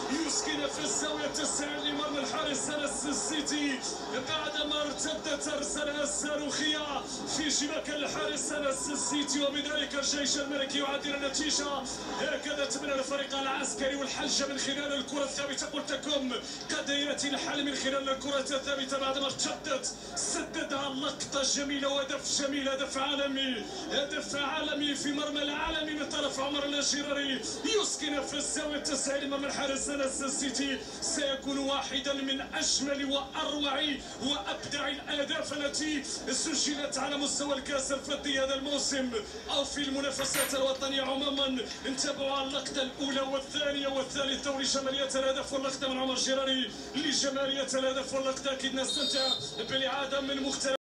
يسكن في الزاوية التاسعة لمرمى الحارس أنس السيتي بعدما ارتدت الرسالة الصاروخية في شباك الحارس أنس السيتي، وبذلك الجيش الملكي يعدل النتيجة. هكذا تمنى الفريق العسكري والحلجة من خلال الكرة الثابتة. قلت لكم قد يأتي الحل من خلال الكرة الثابتة بعدما ارتدت، سددها لقطة جميلة وهدف جميل، هدف عالمي، هدف عالمي في مرمى العالمي من طرف عمر الجيراري. يسكن في الزاوية التاسعة لمرمى الحارس أنس السيتي. سيكون واحدا من أجمل وأروع وأبدع الأهداف التي سجلت على مستوى الكأس الفضي هذا الموسم أو في المنافسات الوطنية عموما. نتابعوا اللقطة الأولى والثانية والثالثة ولجمالية الهدف واللقطة من عمر جيراري، لجمالية الهدف واللقطة أكيد نستمتع بالإعادة من مختلف